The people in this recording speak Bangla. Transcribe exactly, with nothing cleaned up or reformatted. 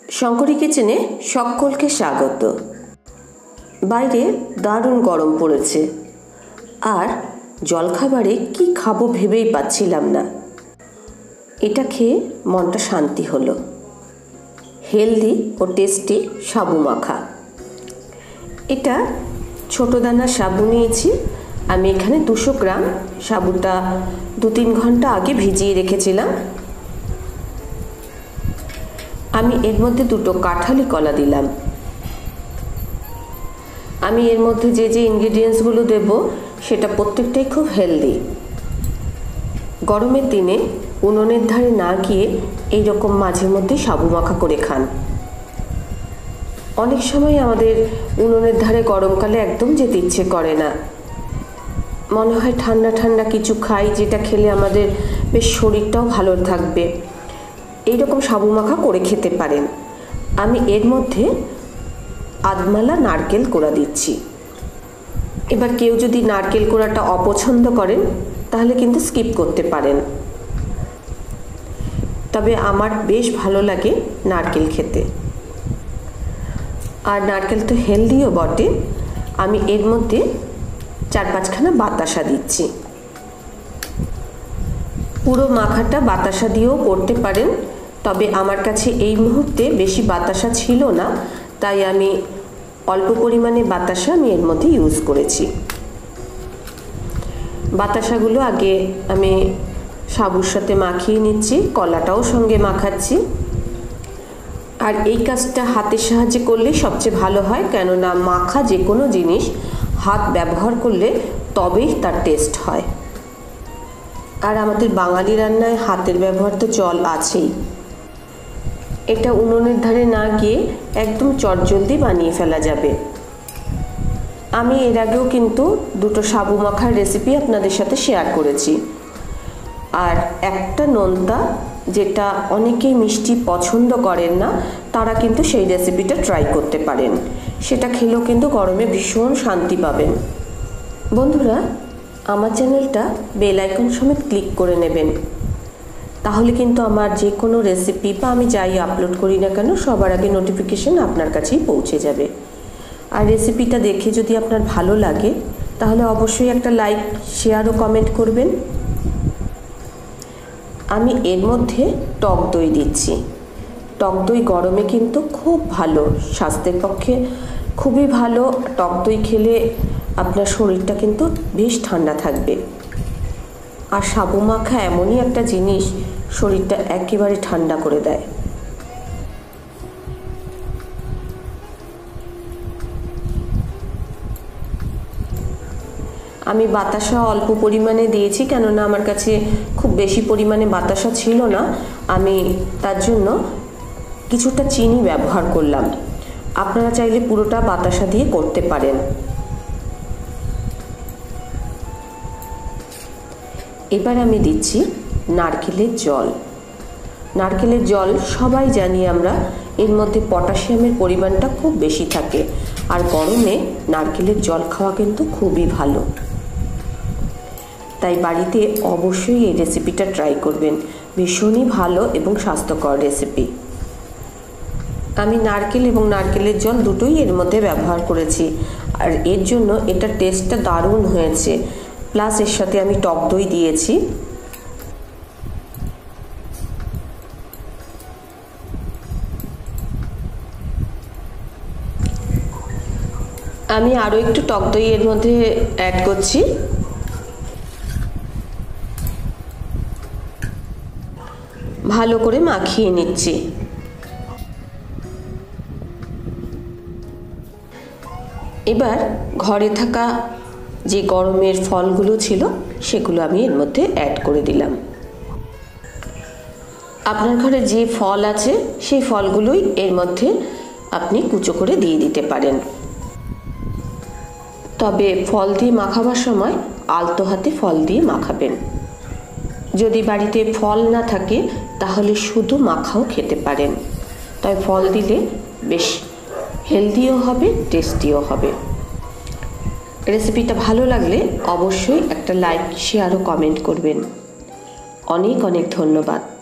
শঙ্করী কিচেনে সকলকে স্বাগত। বাইরে দারুণ গরম পড়েছে, আর জলখাবারে কি খাবো ভেবেই পাচ্ছিলাম না। এটা খেয়ে মনটা শান্তি হলো। হেলদি ও টেস্টি সাবু মাখা। এটা ছোটো দানার সাবু নিয়েছি আমি। এখানে দুশো গ্রাম সাবুটা দু তিন ঘন্টা আগে ভিজিয়ে রেখেছিলাম। আমি এর মধ্যে দুটো কাঁঠালি কলা দিলাম। আমি এর মধ্যে যে যে ইনগ্রিডিয়েন্টসগুলো দেব সেটা প্রত্যেকটাই খুব হেলদি। গরমের দিনে উনুনের ধারে না গিয়ে এইরকম মাঝে মধ্যে সাবু মাখা করে খান। অনেক সময় আমাদের উনুনের ধারে গরমকালে একদম যেতে ইচ্ছে করে না, মনে হয় ঠান্ডা ঠান্ডা কিছু খাই, যেটা খেলে আমাদের বেশ শরীরটাও ভালো থাকবে। এইরকম সাবু মাখা করে খেতে পারেন। আমি এর মধ্যে আধমালা নারকেল কোড়া দিচ্ছি। এবার কেউ যদি নারকেল কোড়াটা অপছন্দ করেন তাহলে কিন্তু স্কিপ করতে পারেন, তবে আমার বেশ ভালো লাগে নারকেল খেতে। আর নারকেল তো হেলদিও বটে। আমি এর মধ্যে চার পাঁচখানা বাতাসা দিচ্ছি। পুরো মাখাটা বাতাসা দিয়েও করতে পারেন, তবে আমার কাছে এই মুহূর্তে বেশি বাতাসা ছিল না, তাই আমি অল্প পরিমাণে বাতাসা আমি এর মধ্যে ইউজ করেছি। বাতাসাগুলো আগে আমি সাবুর সাথে মাখিয়ে নিচ্ছি, কলাটাও সঙ্গে মাখাচ্ছি। আর এই কাজটা হাতের সাহায্যে করলে সবচেয়ে ভালো হয়, কেননা মাখা যে কোনো জিনিস হাত ব্যবহার করলে তবেই তার টেস্ট হয়। আর আমাদের বাঙালি রান্নায় হাতের ব্যবহার তো চল আছেই। এটা উনুনের ধারে না গিয়ে একদম চটজলদি বানিয়ে ফেলা যাবে। আমি এর আগেও কিন্তু দুটো সাবু মাখার রেসিপি আপনাদের সাথে শেয়ার করেছি। আর একটা নোনতা, যেটা অনেকেই মিষ্টি পছন্দ করেন না, তারা কিন্তু সেই রেসিপিটা ট্রাই করতে পারেন। সেটা খেলেও কিন্তু গরমে ভীষণ শান্তি পাবেন। বন্ধুরা, আমার চ্যানেলটা বেল আইকন সমেত ক্লিক করে নেবেন, তাহলে কিন্তু আমার যে কোনো রেসিপি বা আমি যাই আপলোড করি না কেন সবার আগে নোটিফিকেশন আপনার কাছেই পৌঁছে যাবে। আর রেসিপিটা দেখে যদি আপনার ভালো লাগে তাহলে অবশ্যই একটা লাইক, শেয়ার ও কমেন্ট করবেন। আমি এর মধ্যে টক দই দিচ্ছি। টক দই গরমে কিন্তু খুব ভালো, স্বাস্থ্যের পক্ষে খুবই ভালো। টক দই খেলে আপনার শরীরটা কিন্তু বেশ ঠান্ডা থাকবে। আর সাবু মাখা এমনই একটা জিনিস, শরীরটা একেবারে ঠান্ডা করে দেয়। আমি বাতাসা অল্প পরিমাণে দিয়েছি, কেননা আমার কাছে খুব বেশি পরিমাণে বাতাসা ছিল না। আমি তার জন্য কিছুটা চিনি ব্যবহার করলাম। আপনারা চাইলে পুরোটা বাতাসা দিয়ে করতে পারেন। এবার আমি দিচ্ছি নারকেলের জল। নারকেলের জল সবাই জানি আমরা, এর মধ্যে পটাশিয়ামের পরিমাণটা খুব বেশি থাকে। আর গরমে নারকেলের জল খাওয়া কিন্তু খুবই ভালো। তাই বাড়িতে অবশ্যই এই রেসিপিটা ট্রাই করবেন। ভীষণই ভালো এবং স্বাস্থ্যকর রেসিপি। আমি নারকেল এবং নারকেলের জল দুটোই এর মধ্যে ব্যবহার করেছি, আর এর জন্য এটার টেস্টটা দারুণ হয়েছে। প্লাস এর সাথে আমি টক দই দিয়েছি। আমি আরও একটু টক দই এর মধ্যে অ্যাড করছি। ভালো করে মাখিয়ে নিচ্ছি। এবার ঘরে থাকা যে গরমের ফলগুলো ছিল সেগুলো আমি এর মধ্যে অ্যাড করে দিলাম। আপনার ঘরে যে ফল আছে সেই ফলগুলোই এর মধ্যে আপনি কুচো করে দিয়ে দিতে পারেন। তবে ফল দিয়ে মাখাবার সময় আলতো হাতে ফল দিয়ে মাখাবেন। যদি বাড়িতে ফল না থাকে তাহলে শুধু মাখাও খেতে পারেন। তাই ফল দিলে বেশ হেলদিও হবে, টেস্টিও হবে। রেসিপিটা ভালো লাগলে অবশ্যই একটা লাইক, শেয়ার ও কমেন্ট করবেন। অনেক অনেক ধন্যবাদ।